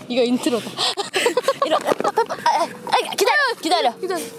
이거 인트로다. 이러. 기다려.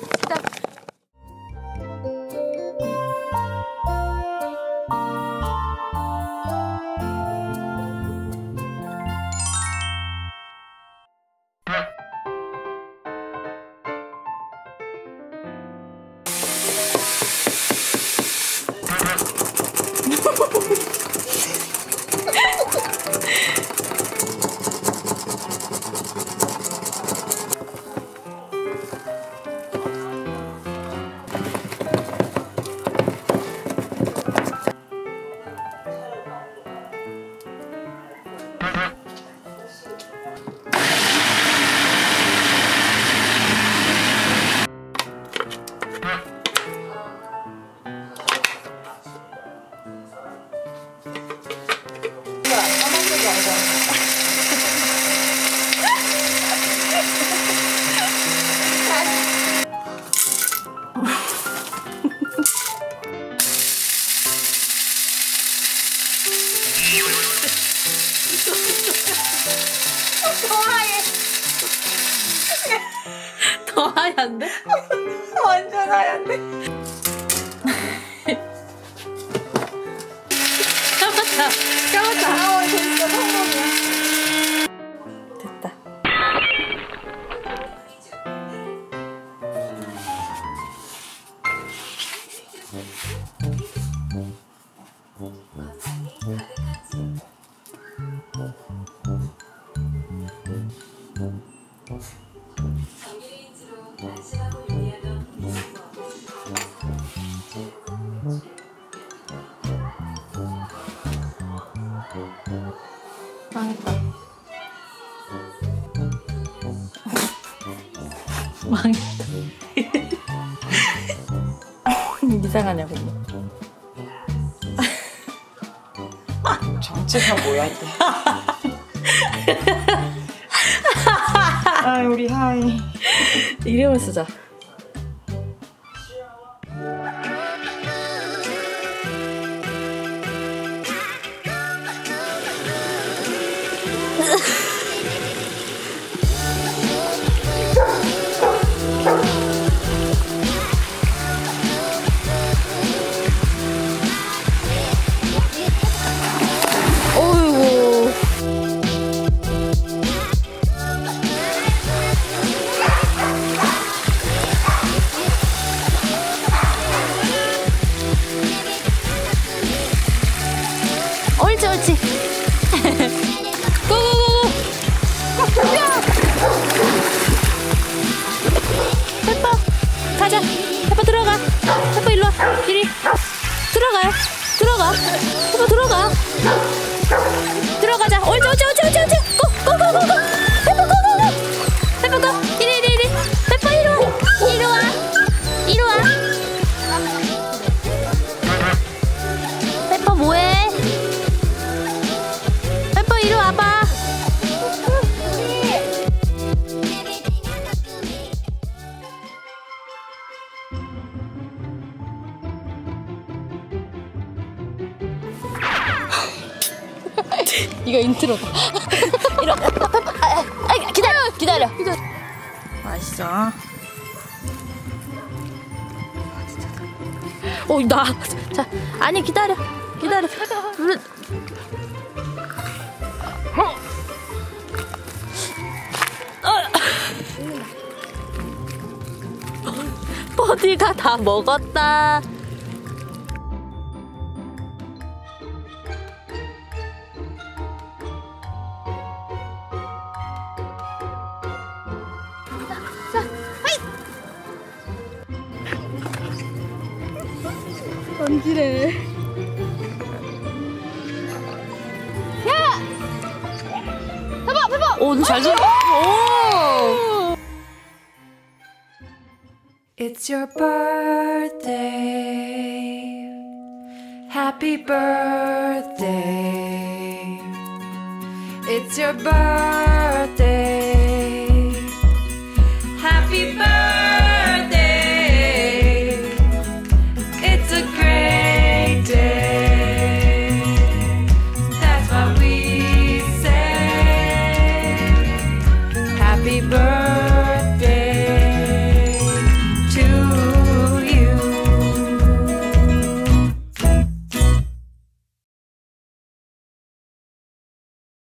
더 하얀데? 완전 하얀데? 까맣다. 진짜 성공이야. 됐다. 망했다. 망했다. 이상하냐고. 정체가 뭐야 또. 아 우리 하이. 이름을 쓰자. 어이구. 옳지. 고고고고. 페퍼 가자. 페퍼 들어가. 페퍼 일로 와. 이리 들어가요. 페퍼 들어가. 들어가자. 옳지. 고고고고. 페퍼 고고고. 페퍼 고. 이리. 페퍼 이리 와. 페퍼 뭐해? 페퍼 이리 와봐. 이거 인트로다. 이러. 기다려. 맛있어. 자, 아니 기다려. 버디가 다 먹었다. 던지래. 야! 페퍼! 오, 잘 줘. 오! It's your birthday. Happy birthday. It's your birthday. Happy birthday. It's a great day. That's what we say. happy birthday